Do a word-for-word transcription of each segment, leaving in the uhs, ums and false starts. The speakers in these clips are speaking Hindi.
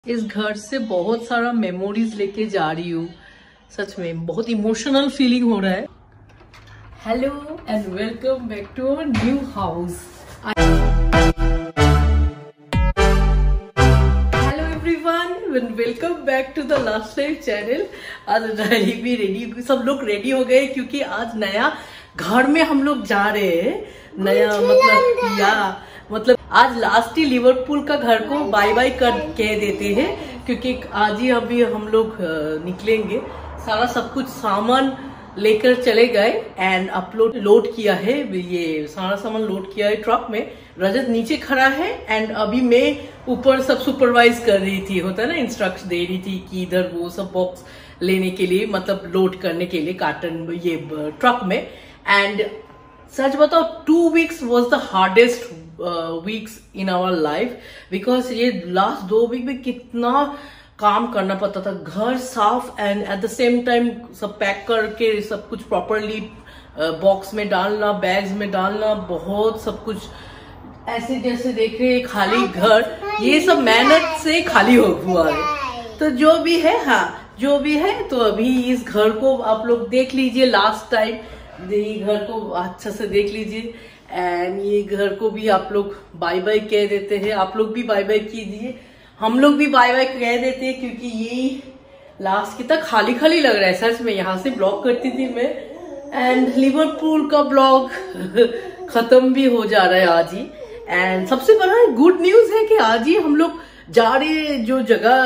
इस घर से बहुत सारा मेमोरीज लेके जा रही हूँ। सच में बहुत इमोशनल फीलिंग हो रहा है। Hello and welcome back to our new house. Hello everyone, welcome back to the last time channel. आज राइली भी रेडी, सब लोग रेडी हो गए क्योंकि आज नया घर में हम लोग जा रहे हैं। नया मतलब या मतलब आज लास्ट ही लिवरपूल का घर को बाय बाय कर कह देते हैं क्योंकि आज ही अभी हम लोग निकलेंगे। सारा सब कुछ सामान लेकर चले गए एंड अपलोड लोड किया है, ये सारा सामान लोड किया है ट्रक में। रजत नीचे खड़ा है एंड अभी मैं ऊपर सब सुपरवाइज कर रही थी, होता है ना, इंस्ट्रक्शन दे रही थी कि इधर वो सब बॉक्स लेने के लिए, मतलब लोड करने के लिए कार्टन ये ट्रक में। एंड सच बताओ, two weeks was the hardest weeks in our life because ये लास्ट दो वीक में कितना काम करना पड़ता था। घर साफ and at the same time सब पैक करके सब कुछ प्रॉपरली बॉक्स में डालना, बैग्स में डालना, बहुत सब कुछ ऐसे जैसे देख रहे हैं खाली घर, ये सब मेहनत से खाली हो हुआ है। तो जो भी है, हाँ जो भी है, तो अभी इस घर को आप लोग देख लीजिए। लास्ट टाइम ये घर को अच्छा से देख लीजिए एंड ये घर को भी आप लोग बाय बाय कह देते हैं। आप लोग भी बाय बाय कीजिए, हम लोग भी बाय बाय कह देते हैं क्योंकि ये लास्ट की तक खाली खाली लग रहा है। सच में यहाँ से ब्लॉग करती थी मैं एंड लिवरपूल का ब्लॉग खत्म भी हो जा रहा है आज ही। एंड सबसे बड़ा गुड न्यूज है कि आज ही हम लोग जा रहे, जो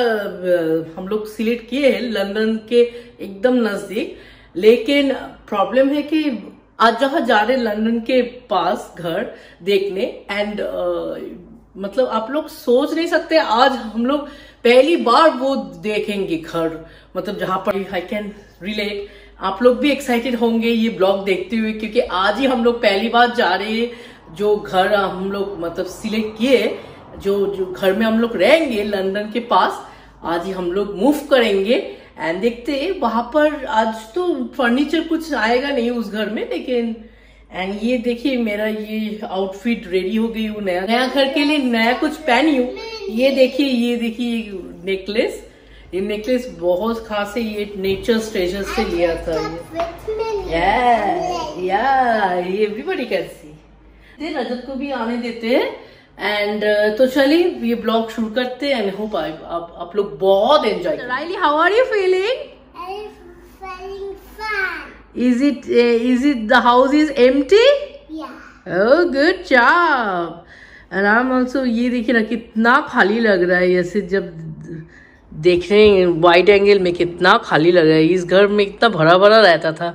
जगह हम लोग सिलेक्ट किए हैं लंदन के एकदम नजदीक। लेकिन प्रॉब्लम है कि आज जहाँ जा रहे लंदन के पास घर देखने एंड uh, मतलब आप लोग सोच नहीं सकते, आज हम लोग पहली बार वो देखेंगे घर, मतलब जहां पर आई कैन रिलेट। आप लोग भी एक्साइटेड होंगे ये ब्लॉग देखते हुए क्योंकि आज ही हम लोग पहली बार जा रहे हैं। जो घर हम लोग मतलब सिलेक्ट किए, जो जो घर में हम लोग रहेंगे लंदन के पास, आज ही हम लोग मूव करेंगे एंड देखते हैं वहां पर। आज तो फर्नीचर कुछ आएगा नहीं उस घर में, लेकिन एंड ये देखिए मेरा ये आउटफिट रेडी हो गई हूँ, नया नया घर के लिए नया कुछ पहनी हूँ। ये देखिए, ये देखिए नेकलेस, ये नेकलेस बहुत खास है, ये नेचर ट्रेजर से लिया था ये। या या ये एवरीबॉडी कैन सी। रजत को भी आने देते हैं एंड uh, तो चलिए ये ब्लॉग शुरू करते हैं एंड होप आप आप लोग बहुत एंजॉय करें। Riley, how are you feeling? I'm feeling fun. Is it uh, is it the house is empty? Yeah. Oh, good job. And I'm also, ये देखिए ना कितना खाली लग रहा है, ऐसे जब देख रहे हैं वाइड एंगल में कितना खाली लग रहा है। इस घर में इतना भरा भरा रहता था।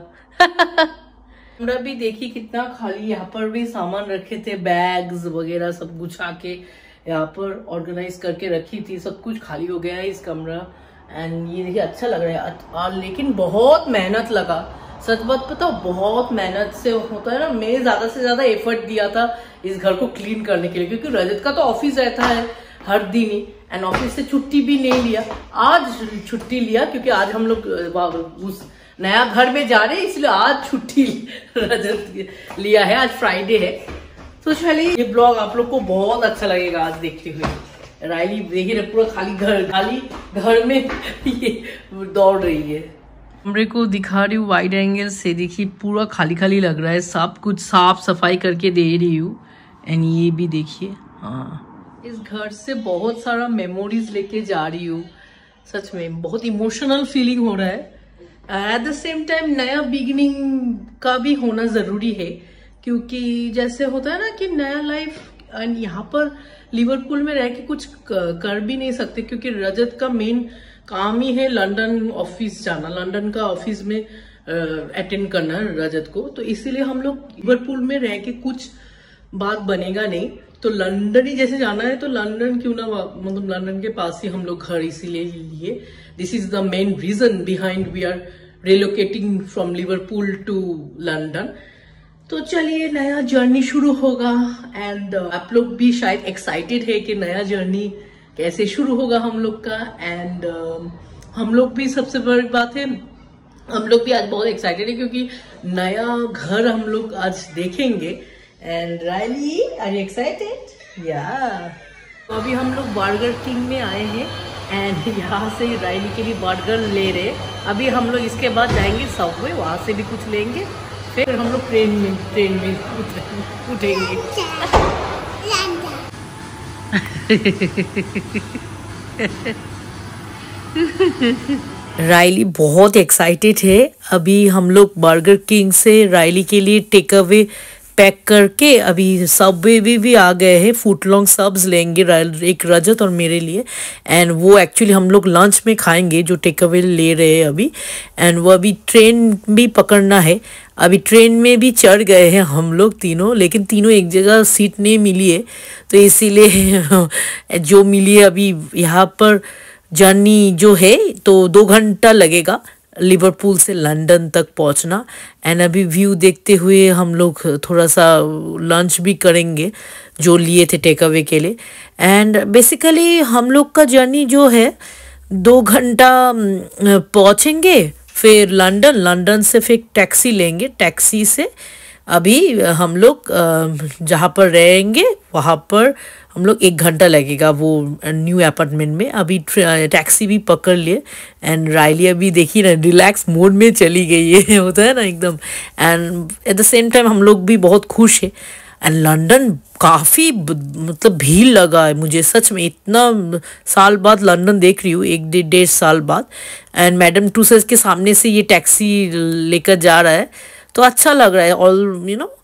कमरा भी देखिए कितना खाली, यहाँ पर भी सामान रखे थे, बैग्स वगैरह सब गुछा के यहाँ पर ऑर्गेनाइज करके रखी थी, सब कुछ खाली हो गया है इस कमरा। एंड ये देखिए अच्छा लग रहा है और लेकिन बहुत मेहनत लगा। सच बात पता, बहुत मेहनत से होता है ना। मैं ज्यादा से ज्यादा एफर्ट दिया था इस घर को क्लीन करने के लिए क्योंकि रजत का तो ऑफिस रहता है हर दिन ही एंड ऑफिस से छुट्टी भी नहीं लिया। आज छुट्टी लिया क्योंकि आज हम लोग उस नया घर में जा रहे हैं, इसलिए आज छुट्टी रजत लिया है, आज फ्राइडे है। तो चलिए ये ब्लॉग आप लोग को बहुत अच्छा लगेगा आज देखते हुए। राइली देखिए पूरा खाली घर, खाली घर में ये दौड़ रही है। कमरे को दिखा रही हूँ वाइड एंगल से, देखिए पूरा खाली खाली लग रहा है, सब कुछ साफ सफाई करके दे रही हूँ। एंड ये भी देखिए, हाँ इस घर से बहुत सारा मेमोरीज लेके जा रही हूँ। सच में बहुत इमोशनल फीलिंग हो रहा है। एट द सेम टाइम नया बिगिनिंग का भी होना जरूरी है क्योंकि जैसे होता है ना कि नया लाइफ, एंड यहाँ पर लिवरपूल में रह के कुछ कर भी नहीं सकते क्योंकि रजत का मेन काम ही है लंदन ऑफिस जाना, लंदन का ऑफिस में अटेंड करना रजत को। तो इसीलिए हम लोग लिवरपूल में रह के कुछ बात बनेगा नहीं, तो लंदन ही जैसे जाना है तो लंदन क्यों ना, मतलब लंदन के पास ही हम लोग घर इसीलिए लिए। This is the main reason behind we are relocating from Liverpool to London. तो चलिए नया जर्नी शुरू होगा एंड uh, आप लोग भी शायद एक्साइटेड है कि नया जर्नी कैसे शुरू होगा हम लोग का। एंड uh, हम लोग भी, सबसे बड़ी बात है, हम लोग भी आज बहुत एक्साइटेड है क्योंकि नया घर हम लोग आज देखेंगे। And Riley, are you excited? या तो अभी हम लोग बर्गर किंग में आए हैं एंड यहाँ से रायली के लिए बर्गर ले रहे। अभी हम लोग इसके बाद जाएंगे सबवे, वहाँ से भी कुछ लेंगे, फिर हम लोग ट्रेन में ट्रेन में उठेंगे। रायली बहुत एक्साइटेड है। अभी हम लोग बर्गर किंग से रायली के लिए टेक अवे पैक करके अभी सबवे भी, भी आ गए हैं। फुट लॉन्ग सब्स लेंगे एक रजत और मेरे लिए, एंड वो एक्चुअली हम लोग लंच में खाएंगे जो टेक अवे ले रहे हैं अभी। एंड वो अभी ट्रेन भी पकड़ना है। अभी ट्रेन में भी चढ़ गए हैं हम लोग तीनों, लेकिन तीनों एक जगह सीट नहीं मिली है, तो इसीलिए जो मिली है अभी यहाँ पर जर्नी जो है तो दो घंटा लगेगा लिवरपूल से लंदन तक पहुंचना। एंड अभी व्यू देखते हुए हम लोग थोड़ा सा लंच भी करेंगे जो लिए थे टेक अवे के लिए। एंड बेसिकली हम लोग का जर्नी जो है दो घंटा पहुंचेंगे, फिर लंदन, लंदन से फिर टैक्सी लेंगे, टैक्सी से अभी हम लोग जहाँ पर रहेंगे वहाँ पर हम लोग एक घंटा लगेगा वो न्यू अपार्टमेंट में। अभी टैक्सी भी पकड़ लिए एंड रायली अभी देखिए ना रिलैक्स मोड में चली गई है, होता है ना एकदम। And at the same time हम लोग भी बहुत खुश है। एंड लंदन काफ़ी मतलब भीड़ लगा है मुझे सच में, इतना साल बाद लंदन देख रही हूँ, एक डेढ़ डेढ़ साल बाद। एंड मैडम टूसेस के सामने से ये टैक्सी लेकर जा रहा है तो अच्छा लग रहा है ऑल यू नो।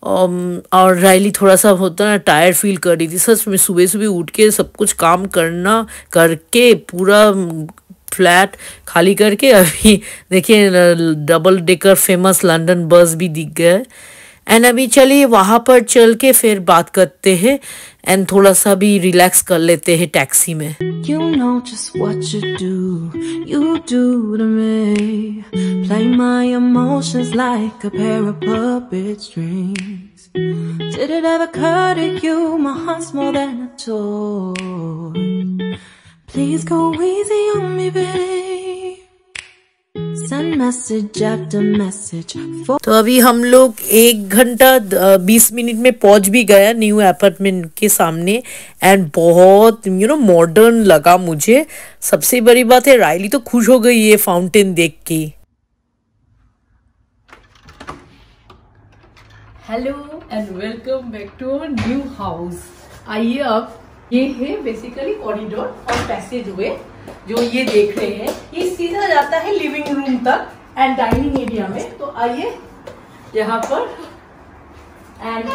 और रायली थोड़ा सा होता है टायर्ड फील कर रही थी सच में, सुबह सुबह उठ के सब कुछ काम करना करके पूरा फ्लैट खाली करके अभी देखिए डबल डेकर फेमस लंदन बस भी दिख गया है। एंड अभी चलिए वहाँ पर चल के फिर बात करते हैं एंड थोड़ा सा भी रिलैक्स कर लेते हैं टैक्सी में। You know just what you do, you do to me. Play my emotions like a pair of puppet strings. Did it ever occur to you my heart's more than a toy? Please go easy on me, babe. Send message after message. तो अभी हम लोग एक घंटा बीस मिनट में पहुंच भी गया न्यू अपार्टमेंट के सामने। एंड बहुत यू नो मॉडर्न लगा मुझे। सबसे बड़ी बात है रायली तो खुश हो गई ये फाउंटेन देख के। Hello and welcome back to our new house. आइए अब ये है बेसिकली कॉरिडोर और पैसेज वे जो ये देख रहे हैं, ये सीधा जाता है लिविंग रूम तक एंड डाइनिंग एरिया में। तो आइए यहाँ पर एंड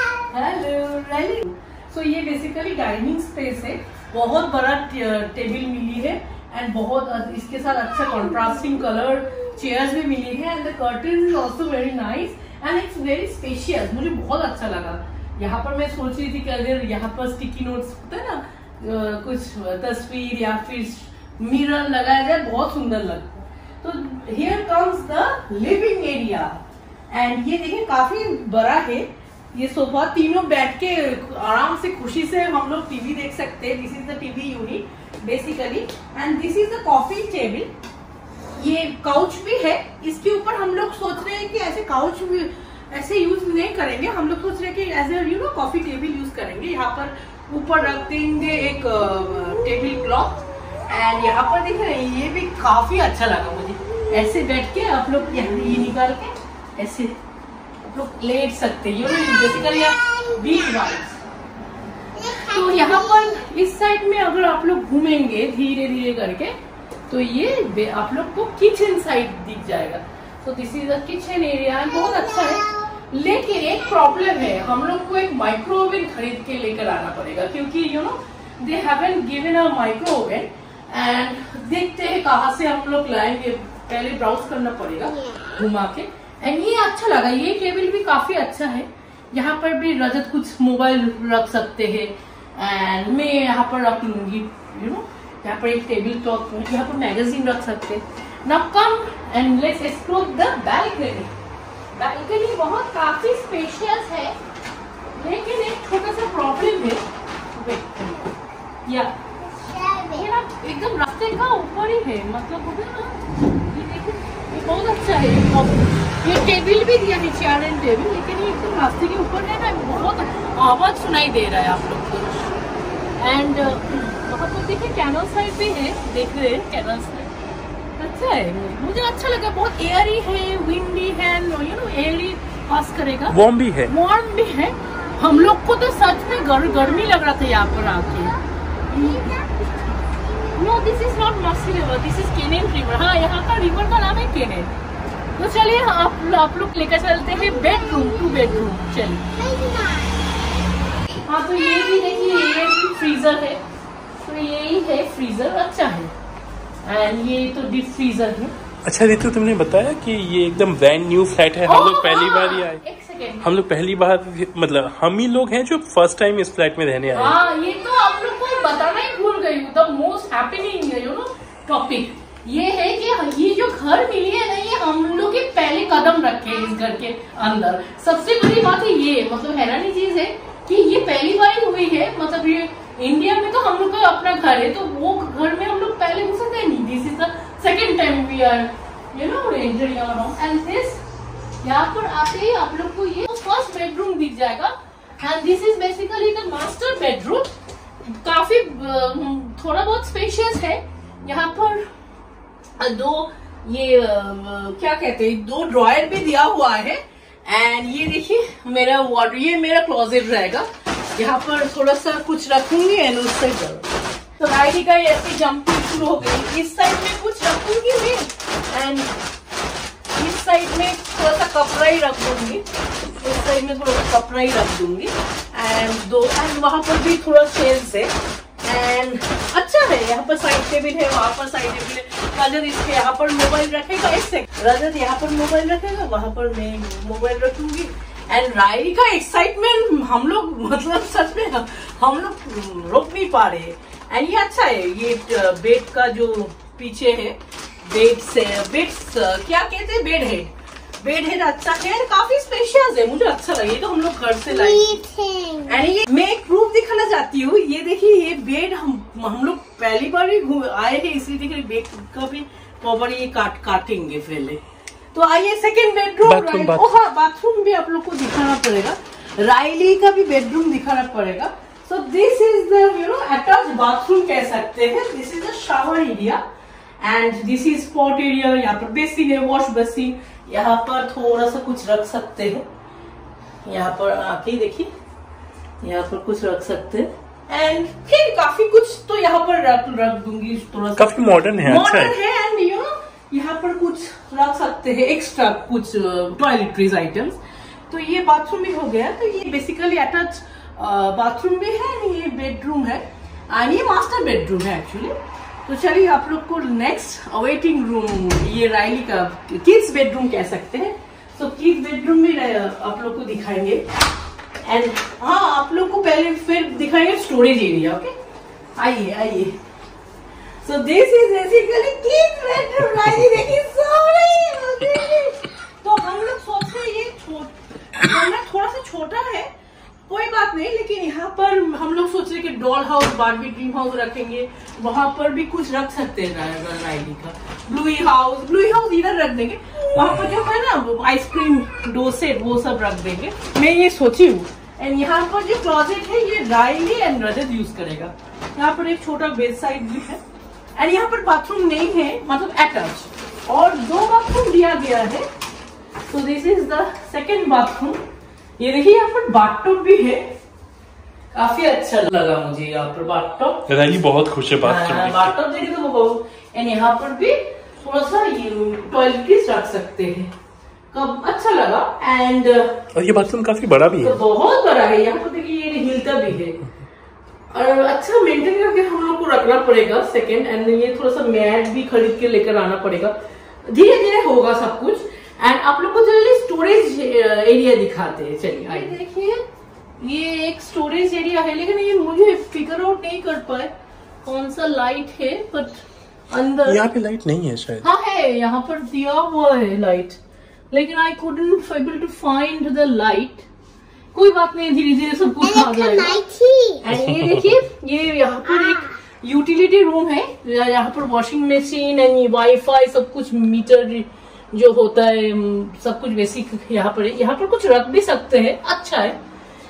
हेलो। सो ये बेसिकली डाइनिंग स्पेस है, बहुत बड़ा टेबल मिली है एंड बहुत इसके साथ अच्छा कॉन्ट्रास्टिंग कलर चेयर्स भी मिली है and the curtain is also very nice and it's very spacious. मुझे बहुत अच्छा लगा। यहाँ पर मैं सोच रही थी कि अगर यहाँ पर स्टिकी नोट्स होता है ना, Uh, कुछ तस्वीर या फिर मिरर लगाया जाए बहुत सुंदर लगता। तो here comes the living area and ये देखिए काफी बड़ा है ये सोफा, तीनों बैठ के आराम से खुशी से हम लोग टीवी देख सकते हैं। This is the TV unit basically and this is the coffee table. ये काउच भी है, इसके ऊपर हम लोग सोच रहे हैं कि ऐसे काउच ऐसे यूज नहीं करेंगे, हम लोग सोच रहे हैं कि as a you know coffee table use करेंगे। यहाँ पर ऊपर रख देंगे एक टेबल क्लॉथ एंड यहाँ पर देख रहे हैं ये भी काफी अच्छा लगा मुझे। ऐसे बैठ के आप लोग यहाँ ये निकाल के ऐसे आप लोग लेट सकते हैं बेसिकली बीच वाइज। तो यहाँ पर इस साइड में अगर आप लोग घूमेंगे धीरे धीरे करके तो ये आप लोग को किचन साइड दिख जाएगा। तो this is the kitchen area, बहुत अच्छा है। लेकिन एक प्रॉब्लम है, हम लोग को एक माइक्रो ओवन खरीद के लेकर आना पड़ेगा क्योंकि you know they haven't given a micro oven and देखते हैं कहाँ से हम लोग लाएंगे, पहले ब्राउज करना पड़ेगा घुमा के। एंड ये अच्छा लगा, ये टेबल भी काफी अच्छा है। यहाँ पर भी रजत कुछ मोबाइल रख सकते हैं एंड मैं यहाँ पर रख लूंगी यू नो। यहाँ पर एक टेबल टॉप, यहाँ पर मैगजीन रख सकते हैं। Now come and let's explore the balcony. Balcony बहुत काफी स्पेशियस है लेकिन एक छोटा सा प्रॉब्लम है, या ये ना एकदम रास्ते का ऊपर ही है, मतलब होगा ना ये देखिए ये बहुत अच्छा है। ये टेबल भी दिया नीचे आयरन टेबल, लेकिन ये एकदम रास्ते के ऊपर है ना, बहुत आवाज सुनाई दे रहा है आप लोग को। एंड वहाँ पर देखिए कैनल साइड भी है, देख रहे हैं कैनल साइड अच्छा है, मुझे अच्छा लगा। बहुत एयरी है, विंडी है, यू नो एयरी पास करेगा, वार्म भी है, वार्म भी है। हम लोग को तो सच में गर, गर्मी लग रहा था यहाँ पर आके। No this is not Mersey river, this is Kennet river. हाँ, यहाँ का रिवर का नाम है केनेन। तो चलिए आप आप लोग लेकर चलते हैं बेडरूम, टू बेडरूम। चलिए। हाँ, तो ये भी देखिए, ये भी फ्रीजर है, तो यही है फ्रीजर, अच्छा है। एंड ये तो डीप फ्रीजर है। अच्छा रितु, तुमने बताया कि ये एकदम ब्रांड न्यू फ्लैट है। हम लोग पहली बार ही आए, एक सेकेंड, हम लोग पहली बार, मतलब हम ही लोग हैं जो फर्स्ट टाइम इस फ्लैट में रहने आए। हाँ, ये तो आप लोग को बताना ही भूल गई हूँ। The most happening you know topic ये है कि ये जो घर मिली है ना, ये हम लोग के पहले कदम रखे इस घर के अंदर। सबसे बड़ी बात है ये, मतलब हैरानी चीज है कि ये पहली बार ही हुई है। मतलब ये इंडिया में तो हम लोग का अपना घर है, तो वो घर में हम लोग पहले घुसते नहीं। This is the second time we are you know entering around and this. यहाँ पर आते ही आप लोग को ये फर्स्ट बेडरूम दिख जाएगा। And this is basically the master bedroom. काफी थोड़ा बहुत स्पेशियस है। यहाँ पर दो ये क्या कहते हैं, दो ड्रॉयर भी दिया हुआ है। एंड ये देखिए मेरा वार्ड, ये मेरा क्लोजेट रहेगा। यहाँ पर थोड़ा सा कुछ रखूंगी एंड उस साइड तो राइडी का ऐसे जंपिंग शुरू हो गई। इस साइड में कुछ रखूंगी मैं एंड इस साइड में थोड़ा सा कपड़ा ही रख दूंगी। इस साइड में थोड़ा सा कपड़ा ही रख दूंगी एंड दो एंड वहां पर भी थोड़ा शेल्स है एंड अच्छा है। यहाँ पर साइड टेबल है, वहां पर साइड टेबल है। रजत इसके यहाँ पर मोबाइल रखेगा, इससे रजत यहाँ पर मोबाइल रखेगा, वहां पर मैं मोबाइल रखूंगी। एंड रायरी का एक्साइटमेंट हम लोग, मतलब सच में हम लोग रोक नहीं पा रहे। एंड ये अच्छा है, ये बेड का जो पीछे है, बेड से बेड क्या कहते हैं, बेड हेड, बेड हेड अच्छा है, काफी स्पेशियस है, मुझे अच्छा लगा। ये तो हम लोग घर से लाए। एंड ये मैं एक प्रूफ दिखाना चाहती हूँ। ये देखिए, ये बेड हम हम लोग पहली बार ही आए हैं, इसलिए देखिए बेड का भी प्रॉपर ये काट काटेंगे पहले। तो आइए सेकेंड बेडरूम। ओह हाँ, बाथरूम भी आप लोग को दिखाना पड़ेगा, रायली का भी बेडरूम दिखाना पड़ेगा। So this is the you know attach bathroom कह सकते हैं। This is the shower area and this is spot area. यहाँ पर बेसिन है, वॉश बेसिन। यहाँ पर थोड़ा सा कुछ रख सकते हैं, यहाँ पर आके देखिए, यहाँ पर कुछ रख सकते हैं एंड फिर काफी कुछ तो यहाँ पर रख रख दूंगी। थोड़ा सा काफी मॉडर्न है, मॉडर्न अच्छा है एंड यू नो यहाँ पर कुछ रख सकते हैं एक्स्ट्रा कुछ टॉयलेटरीज आइटम्स। तो ये बाथरूम भी हो गया। तो ये बेसिकली अटैच बाथरूम भी है, ये बेडरूम है एंड ये मास्टर बेडरूम है एक्चुअली। तो चलिए आप लोग को नेक्स्ट अवेटिंग रूम, ये रायली का किड्स बेडरूम कह सकते हैं। तो किड्स बेडरूम भी आप लोग को दिखाएंगे एंड हाँ, आप लोग को पहले फिर दिखाएंगे स्टोरेज एरिया। ओके, आइए आइए। So this is basically kids bedroom। Riley देखिए, सॉरी तो हम लोग सोच रहे ये छोटा, थोड़ा सा छोटा है, कोई बात नहीं, लेकिन यहाँ पर हम लोग सोच रहे कि doll house, Barbie dream house रखेंगे, वहां पर भी कुछ रख सकते हैं रायली का। ब्लूई हाउस, ब्लूई हाउस इधर रख देंगे, वहां पर जो है ना आइसक्रीम डोसेट वो सब रख देंगे, मैं ये सोची हूँ। एंड यहाँ पर जो क्लोजेट है ये रायली एंड रजत यूज करेगा। यहाँ पर एक छोटा बेड साइड भी है एंड यहाँ पर बाथरूम नहीं है, मतलब अटैच, और दो बाथरूम दिया गया है। तो this is the second bathroom. ये देखिए यहाँ पर बाथटब भी है, काफी अच्छा लगा मुझे यहाँ पर बाथटब। रायली बहुत खुश है बाथटब बाथटब देखे तो वो। एंड यहाँ पर भी थोड़ा सा ये टॉयलेटरीज रख सकते हैं, कब अच्छा लगा। एंड और ये बाथरूम काफी बड़ा भी है, तो बहुत बड़ा है। यहाँ पर देखिए ये हिलता भी है और अच्छा मेंटेन करके हम लोग को रखना पड़ेगा सेकेंड। एंड ये थोड़ा सा मैट भी खरीद के लेकर आना पड़ेगा, धीरे धीरे होगा सब कुछ। एंड आप लोग को चलिए स्टोरेज एरिया दिखाते हैं। चलिए आइए, देखिए ये एक स्टोरेज एरिया है, लेकिन ये मुझे फिगर आउट नहीं कर पाए कौन सा लाइट है, बट अंदर यहाँ पे लाइट नहीं है शायद। हाँ है, यहाँ पर दिया हुआ है लाइट, लेकिन I couldn't able to find the light. कोई बात नहीं, धीरे धीरे सब कुछ आ जाएगा। एंड ये देखिए, ये यहाँ पर एक यूटिलिटी रूम है, यहाँ पर वॉशिंग मशीन एंड वाईफाई सब कुछ, मीटर जो होता है सब कुछ बेसिक यहाँ पर है। यहाँ पर कुछ रख भी सकते हैं, अच्छा है।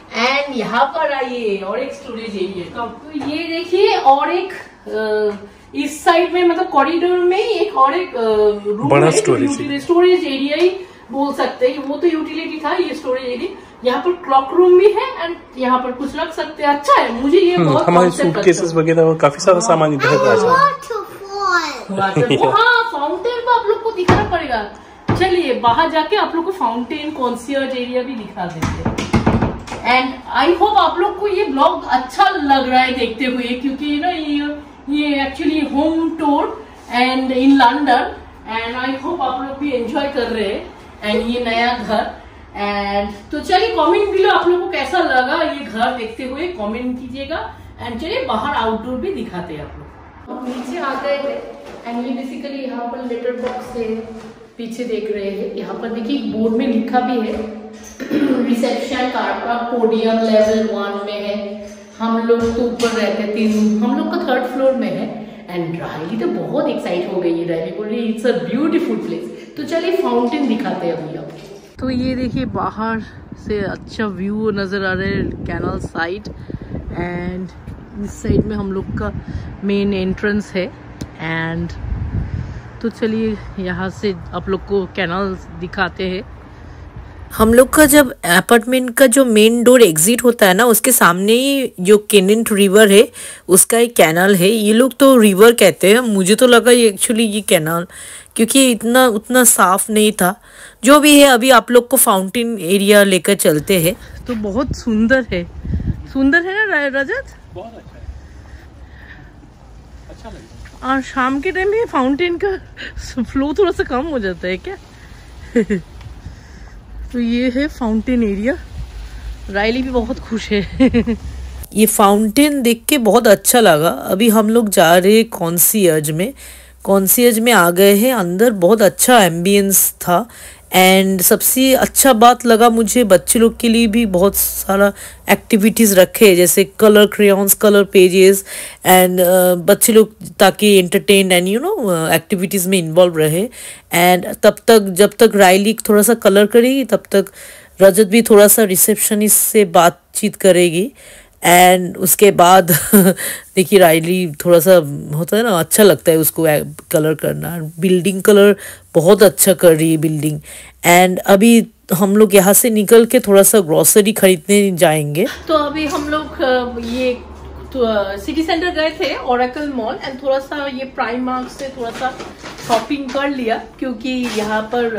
एंड यहाँ पर आइए और एक स्टोरेज एरिया। तो ये देखिए और एक आ, इस साइड में मतलब कॉरिडोर में एक और एक रूम बड़ा स्टोरेज स्टोरेज एरिया ही बोल सकते हैं। वो तो यूटिलिटी था, ये स्टोरेज एरिया। यहाँ पर क्लॉक रूम भी है एंड यहाँ पर कुछ रख सकते हैं। अच्छा है, मुझे ये बहुत हमारे सूटकेसेस वगैरह और काफी सारा सामान इधर आ जाता है। हाँ, फाउंटेन को आप लोग को दिखाना पड़ेगा। चलिए बाहर जाके आप लोग को फाउंटेन कॉन्सियर्ज एरिया भी दिखा देते हैं। एंड आई होप आप लोग को ये ब्लॉग अच्छा लग रहा है देखते हुए, क्योंकि ना ये ये actually home tour and in London, and I hope आप लोग भी एंजॉय कर रहे हैं एंड ये नया घर। एंड तो चलिए कमेंट बिलो आप लोग को कैसा लगा ये घर देखते हुए, कमेंट कीजिएगा। एंड चलिए बाहर आउटडोर भी दिखाते हैं आप लोग। और नीचे आ गए हैं एंड ये बेसिकली यहाँ पर लेटर बॉक्स है, पीछे देख रहे हैं। यहाँ पर देखिए बोर्ड में लिखा भी है रिसेप्शन कार का पोडियम लेवल वन में है। हम लोग तो ऊपर रहते हैं, तीन हम लोग का थर्ड फ्लोर में है। एंड रायली तो बहुत एक्साइट हो गई है, रायली बोल रही इट्स अ ब्यूटीफुल प्लेस। तो चलिए फाउंटेन दिखाते हैं अभी आपको। तो ये देखिए बाहर से अच्छा व्यू नजर आ रहा है कैनाल साइड, एंड इस साइड में हम लोग का मेन एंट्रेंस है। एंड तो चलिए यहाँ से आप लोग को कैनाल दिखाते हैं। हम लोग का जब अपार्टमेंट का जो मेन डोर एग्जिट होता है ना, उसके सामने ही जो केनेंट रिवर है उसका एक कैनाल है। ये लोग तो रिवर कहते हैं, मुझे तो लगा ये एक्चुअली ये कैनाल, क्योंकि इतना उतना साफ नहीं था। जो भी है अभी आप लोग को फाउंटेन एरिया लेकर चलते हैं। तो बहुत सुंदर है, सुंदर है ना रजत? बहुत अच्छा है, अच्छा लगा। और शाम के टाइम में फाउंटेन का फ्लो थोड़ा सा कम हो जाता है क्या? तो ये है फाउंटेन एरिया। रायली भी बहुत खुश है। ये फाउंटेन देख के बहुत अच्छा लगा। अभी हम लोग जा रहे हैं कॉन्सियर्ज में। कॉन्सियर्ज में आ गए हैं, अंदर बहुत अच्छा एम्बियंस था। एंड सबसे अच्छा बात लगा मुझे, बच्चे लोग के लिए भी बहुत सारा एक्टिविटीज़ रखे, जैसे colour crayons, colour pages, and बच्चे लोग ताकि entertain and you know activities में इन्वॉल्व रहे। एंड तब तक जब तक रायली थोड़ा सा कलर करेगी तब तक रजत भी थोड़ा सा रिसेप्शनिस्ट से बातचीत करेगी। एंड उसके बाद देखिए रायली थोड़ा सा होता है ना, अच्छा लगता है उसको कलर करना। बिल्डिंग कलर बहुत अच्छा कर रही है बिल्डिंग। एंड अभी हम लोग यहाँ से निकल के थोड़ा सा ग्रोसरी खरीदने जाएंगे। तो अभी हम लोग ये तो सिटी सेंटर गए थे, ओरेकल मॉल, एंड थोड़ा सा ये प्राइम मार्क से थोड़ा सा शॉपिंग कर लिया, क्योंकि यहाँ पर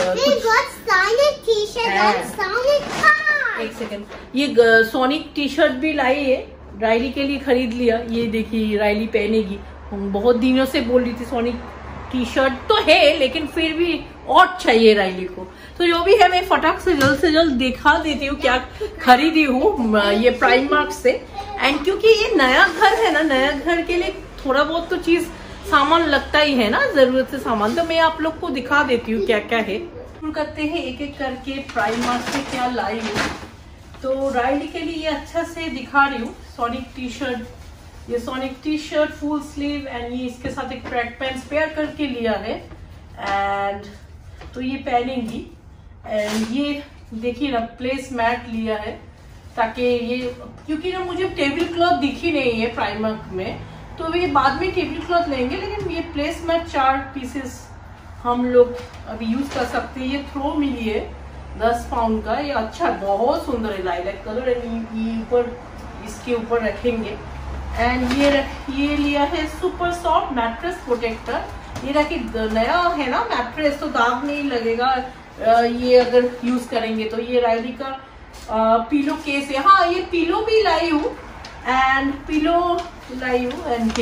एक सेकेंड ये सोनिक टी शर्ट भी लाई है, रायली के लिए खरीद लिया। ये देखिए रायली पहनेगी, बहुत दिनों से बोल रही थी सोनिक टी शर्ट तो है लेकिन फिर भी और चाहिए रायली को। तो जो भी है मैं फटाक से जल्द से जल्द दिखा देती हूँ क्या खरीदी हूँ ये प्राइम मार्क से। एंड क्योंकि ये नया घर है ना, नया घर के लिए थोड़ा बहुत तो चीज सामान लगता ही है ना, जरूरत से सामान। तो मैं आप लोग को दिखा देती हूँ क्या क्या है। करते हैं एक एक करके प्राइम मार्क से क्या लाई हूँ। तो रायली के लिए ये अच्छा से दिखा रही हूँ। सोनिक टी शर्ट, ये Sonic T shirt full sleeve, and ये इसके साथ एक ट्रैक पैंट पेयर करके लिया है। एंड तो ये पहनेंगी। एंड ये देखिए ना प्लेस मैट लिया है, ताकि ये क्योंकि ना मुझे टेबल क्लॉथ दिखी नहीं है प्राइमर्क में, तो ये बाद में टेबल क्लॉथ लेंगे। लेकिन ये प्लेस मैट चार पीसेस हम लोग अभी यूज कर सकते हैं। ये थ्रो मिली है दस पाउंड का, ये अच्छा बहुत सुंदर है लाइलैक कलर। एंड ये ऊपर इसके ऊपर रखेंगे। एंड ये रख ये लिया है सुपर सॉफ्ट मैट्रेस प्रोटेक्टर। ये रखी नया है ना मैट्रेस, तो दाग नहीं लगेगा ये अगर यूज करेंगे तो। ये रायली का पिलो केस है। हाँ ये पिलो भी लाई हूँ, एंड पिलो लाई हूँ। एंड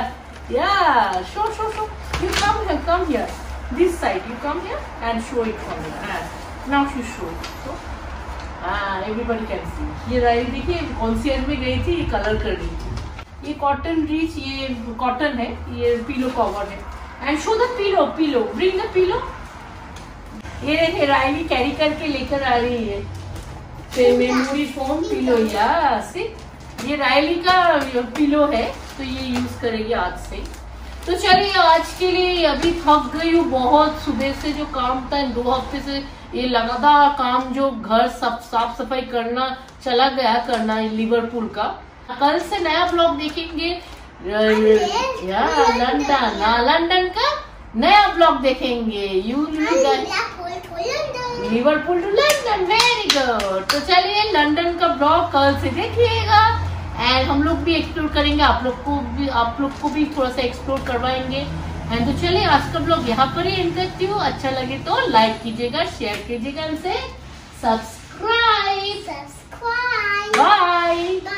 या show show show you come here, come here this side, you come here and show it for me. Now you show so everybody can see. ये रायली देखिए कॉन्सियर्ज में गई थी, कलर कर रही थी। ये कॉटन रिच, ये कॉटन है, ये पिलो कवर है। And show the pillow, pillow bring the pillow. ये रायली कैरी करके लेकर आ रही है मेमोरी फोम पिलो। या सी ये रायली का पिलो है, तो ये यूज करेगी आज से। तो चलिए आज के लिए अभी थक गई हूँ बहुत, सुबह से जो काम था दो हफ्ते से ये लगातार काम, जो घर सब साफ सफाई करना चला गया करना लिवरपूल का। कल से नया ब्लॉग देखेंगे या लंदन, लंदन का नया ब्लॉग देखेंगे। You Liverpool to London, very good. तो चलिए लंदन का ब्लॉग कल से देखिएगा एंड हम लोग भी एक्सप्लोर करेंगे, आप लोग को भी आप लोग को भी थोड़ा सा एक्सप्लोर करवाएंगे। एंड तो चलिए आज का ब्लॉग यहाँ पर ही एंड करती हूँ। अच्छा लगे तो लाइक कीजिएगा, शेयर कीजिएगा, से सब्सक्राइब। Subscribe. बाय।